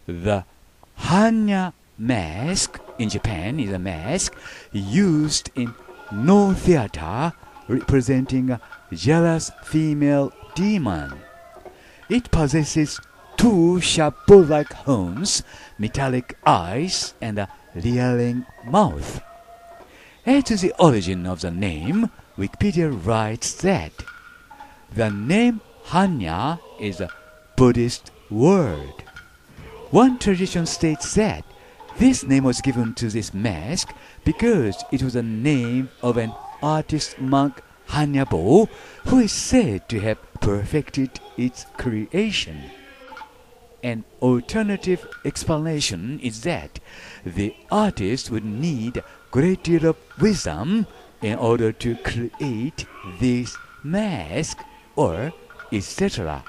The Hanya mask in Japan is a mask used in no theater representing a jealous female demon. It possesses two chapeau-like horns, metallic eyes, and a leering mouth. As to the origin of the name, Wikipedia writes that the name Hanya is a Buddhist word. One tradition states that this name was given to this mask because it was the name of an artist monk Hanyabo, who is said to have perfected its creation. An alternative explanation is that the artist would need a great deal of wisdom in order to create this mask, or etc.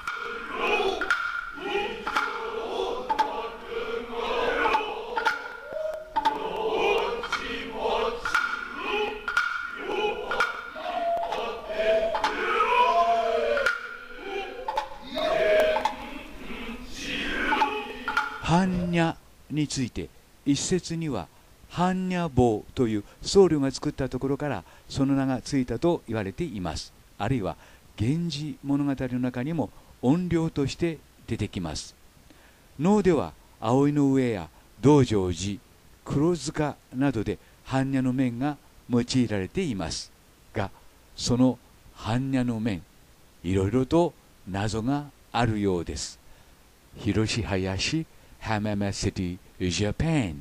般若について、一説には般若坊という僧侶が作ったところからその名がついたと言われています。あるいは源氏物語の中にも怨霊として出てきます。能では葵の上や道成寺、黒塚などで般若の面が用いられていますが、その般若の面、いろいろと謎があるようです。広林Hamama City, Japan。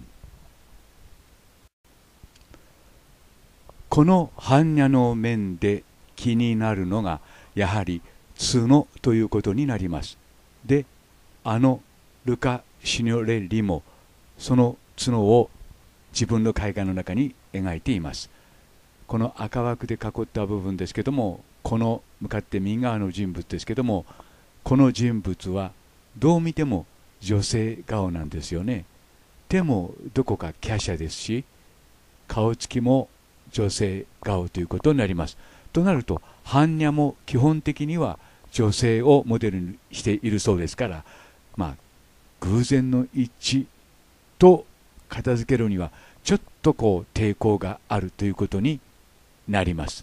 この般若の面で気になるのがやはり角ということになります。で、ルカ・シニョレッリもその角を自分の絵画の中に描いています。この赤枠で囲った部分ですけども、この向かって右側の人物ですけども、この人物はどう見ても女性顔なんですよね。手もどこか華奢ですし、顔つきも女性顔ということになります。となると般若も基本的には女性をモデルにしているそうですから、偶然の一致と片付けるにはちょっと抵抗があるということになります。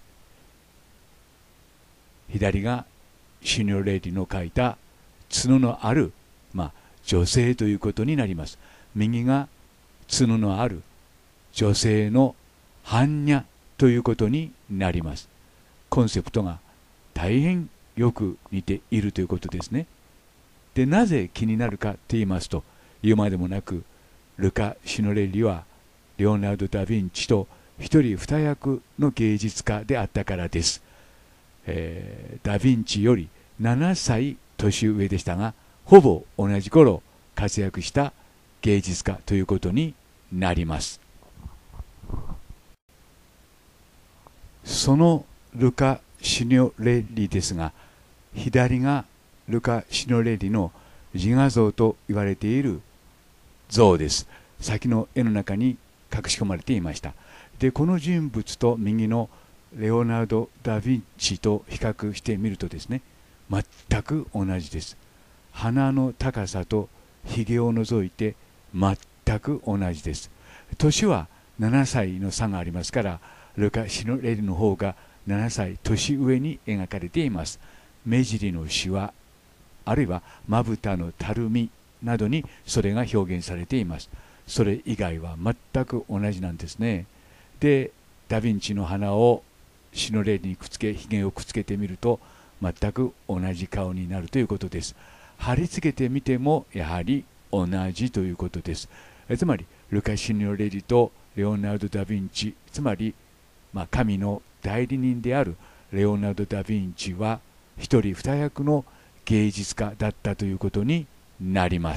左がシニョレディの描いた角のある、女性ということになります。右が角のある女性の般若ということになります。コンセプトが大変よく似ているということですね。で、なぜ気になるかと言いますと、言うまでもなくルカ・シノレッリはレオナルド・ダ・ヴィンチと一人二役の芸術家であったからです。ダ・ヴィンチより7歳年上でしたが、ほぼ同じ頃活躍した芸術家ということになります。そのルカ・シニョレッリですが、左がルカ・シニョレッリの自画像と言われている像です。先の絵の中に隠し込まれていました。で、この人物と右のレオナルド・ダ・ヴィンチと比較してみるとですね、全く同じです。鼻の高さとひげを除いて全く同じです。年は7歳の差がありますから、ルカ・シノレリの方が7歳年上に描かれています。目尻のシワ、あるいはまぶたのたるみなどにそれが表現されています。それ以外は全く同じなんですね。で、ダ・ヴィンチの鼻をシノレリにくっつけ、ひげをくっつけてみると全く同じ顔になるということです。貼り付けてみてもやはり同じということです。つまりルカ・シニョレリとレオナルド・ダ・ヴィンチ、つまり、神の代理人であるレオナルド・ダ・ヴィンチは一人二役の芸術家だったということになります。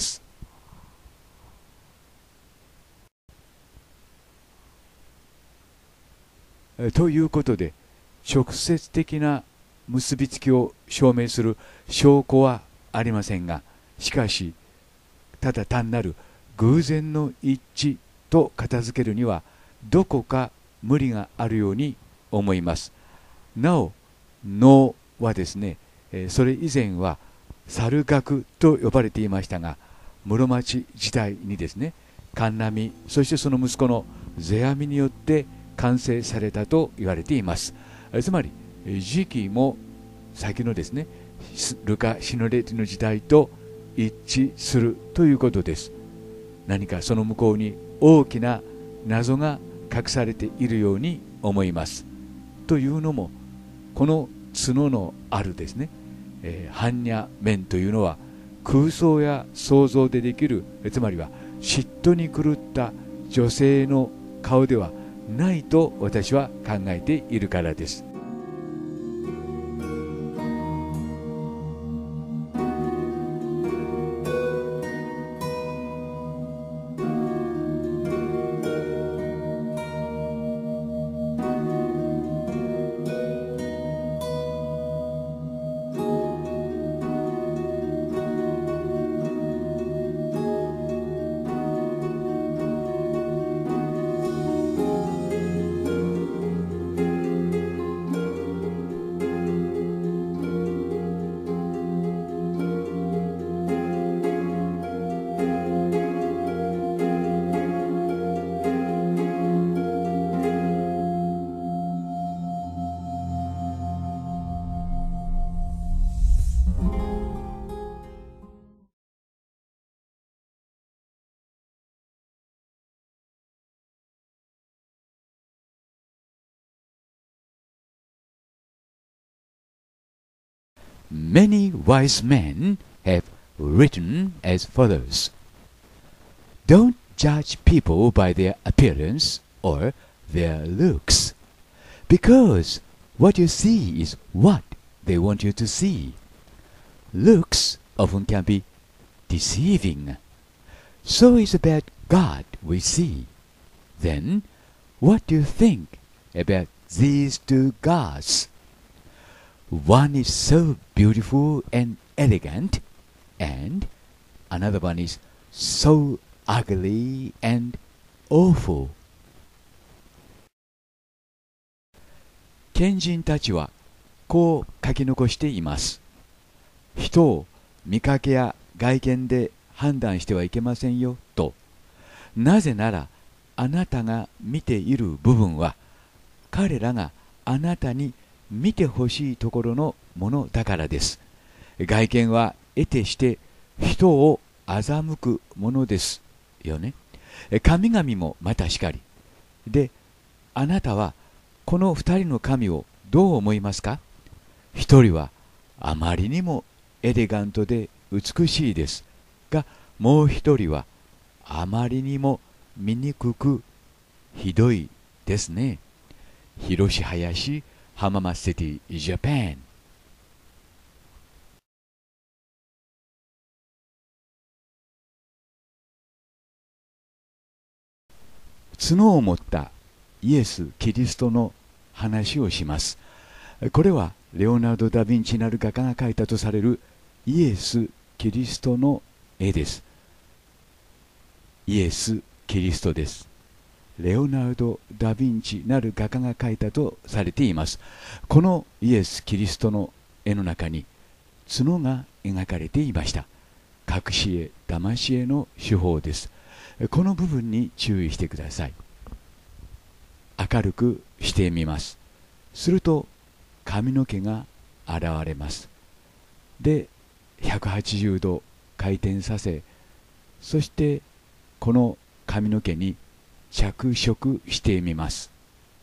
ということで、直接的な結びつきを証明する証拠はありませんが、しかしただ単なる偶然の一致と片付けるにはどこか無理があるように思います。なお能はですね、それ以前は猿楽と呼ばれていましたが、 室町時代にですね、カンナミ、そしてその息子のゼアミによって完成されたと言われています。つまり時期も先のですね、ルカ・シノレティの時代と一致するということです。何かその向こうに大きな謎が隠されているように思います。というのも、この角のあるですね、般若面というのは空想や想像でできる、つまりは嫉妬に狂った女性の顔ではないと私は考えているからです。Many wise men have written as follows: Don't judge people by their appearance or their looks, because what you see is what they want you to see. Looks often can be deceiving. So is about God we see. Then, what do you think about these two gods? One is so beautiful and elegant, and another one is so ugly and awful. 賢人たちはこう書き残しています。人を見かけや外見で判断してはいけませんよと。なぜならあなたが見ている部分は彼らがあなたに見てほしいところのものだからです。外見は得てして人を欺くものですよね。神々もまたしかり。で、あなたはこの二人の神をどう思いますか？一人はあまりにもエレガントで美しいですが、もう一人はあまりにも醜くひどいですね。広林浜松シティ、ジャパン。角を持ったイエス・キリストの話をします。これはレオナルド・ダ・ヴィンチなる画家が描いたとされるイエス・キリストの絵です。イエス・キリストです。レオナルド・ダ・ヴィンチなる画家が描いたとされています。このイエス・キリストの絵の中に角が描かれていました。隠し絵、騙し絵の手法です。この部分に注意してください。明るくしてみます。すると髪の毛が現れます。で、180度回転させ、そしてこの髪の毛に着色してみます。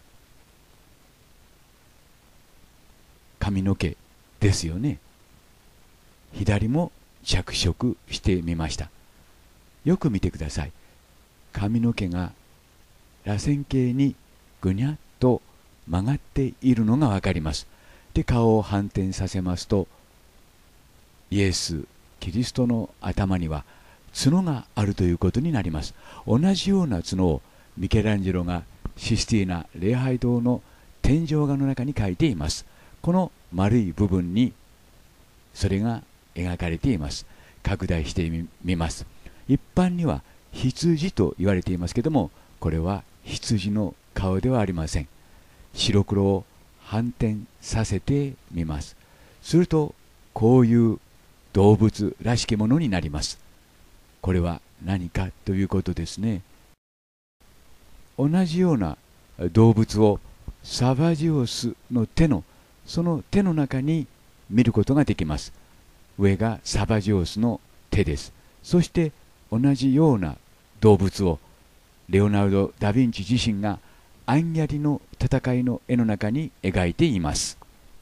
髪の毛ですよね。左も着色してみました。よく見てください。髪の毛が螺旋形にぐにゃっと曲がっているのがわかります。で、顔を反転させますと、イエス・キリストの頭には角があるということになります。同じような角をミケランジェロがシスティーナ礼拝堂の天井画の中に描いています。この丸い部分にそれが描かれています。拡大してみます。一般には羊と言われていますけども、これは羊の顔ではありません。白黒を反転させてみます。するとこういう動物らしきものになります。 これは何かということですね。同じような動物をサバジオスのその手の中に見ることができます。上がサバジオスの手です。そして同じような動物をレオナルド・ダ・ヴィンチ自身がアンヤリの戦いの絵の中に描いています。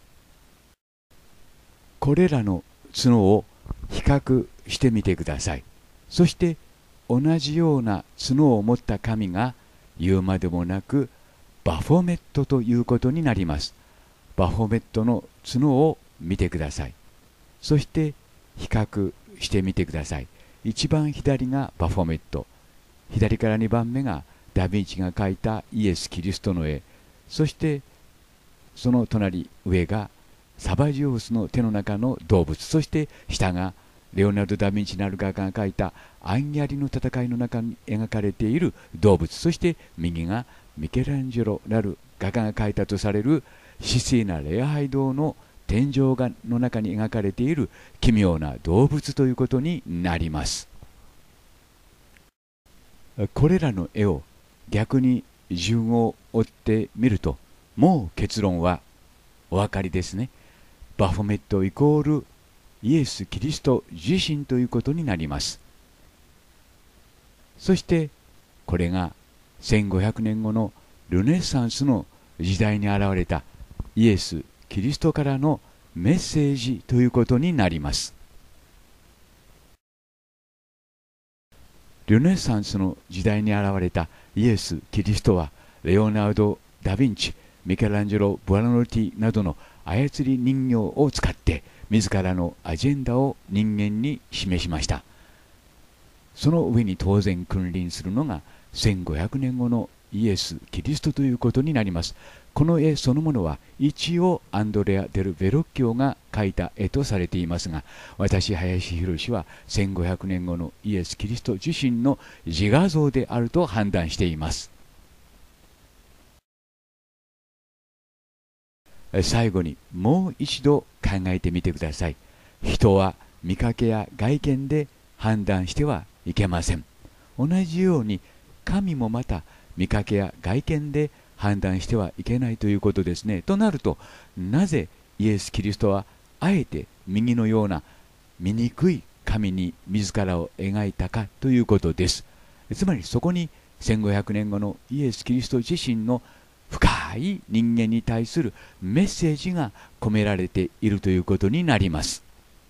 これらの角を比較してみてください。そして同じような角を持った神が言うまでもなくバフォメットということになります。バフォメットの角を見てください。そして比較してみてください。一番左がバフォメット、左から2番目がダ・ヴィンチが描いたイエス・キリストの絵、そしてその隣上がサバジオスの手の中の動物、そして下がレオナルド・ダ・ヴィンチなる画家が描いたアンヤリの戦いの中に描かれている動物、そして右がミケランジェロなる画家が描いたとされる神聖な礼拝堂の天井画の中に描かれている奇妙な動物ということになります。これらの絵を逆に順を追ってみると、もう結論はお分かりですね。バフォメットイコールイエス・キリスト自身ということになります。そしてこれが1500年後のルネサンスの時代に現れたイエス・キリストからのメッセージということになります。ルネサンスの時代に現れたイエス・キリストはレオナルド・ダ・ヴィンチ、ミケランジェロ・ブアナロティなどの操り人形を使って自らのアジェンダを人間に示しました。その上に当然君臨するのが1500年後のイエス・キリストということになります。この絵そのものは一応アンドレア・デル・ベロッキオが描いた絵とされていますが、私林博は1500年後のイエス・キリスト自身の自画像であると判断しています。最後にもう一度考えてみてください。人は見かけや外見で判断してはいけません。同じように神もまた見かけや外見で判断してはいけないということですね。となると、なぜイエス・キリストはあえて右のような醜い神に自らを描いたかということです。つまりそこに1500年後のイエス・キリスト自身の深い人間に対するメッセージが込められているということになります。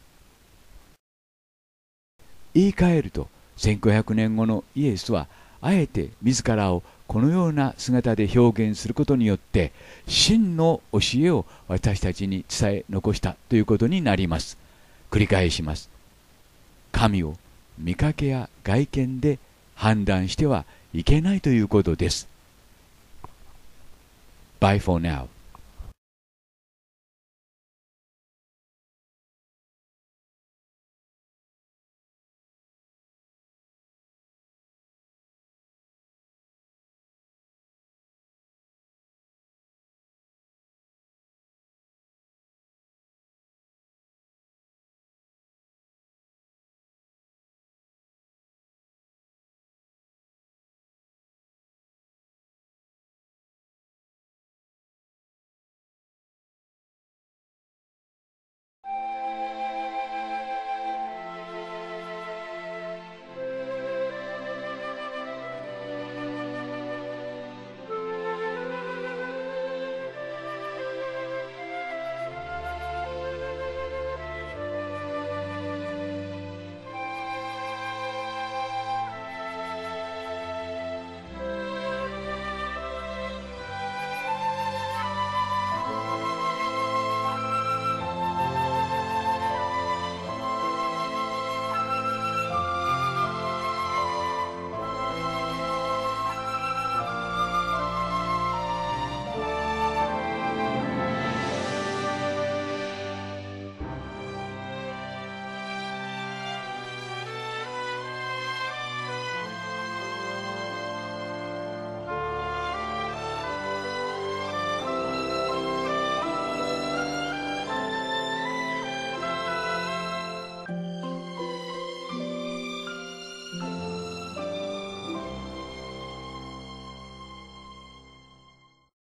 言い換えると、1500年後のイエスはあえて自らをこのような姿で表現することによって真の教えを私たちに伝え残したということになります。繰り返します。神を見かけや外見で判断してはいけないということです。Bye for now.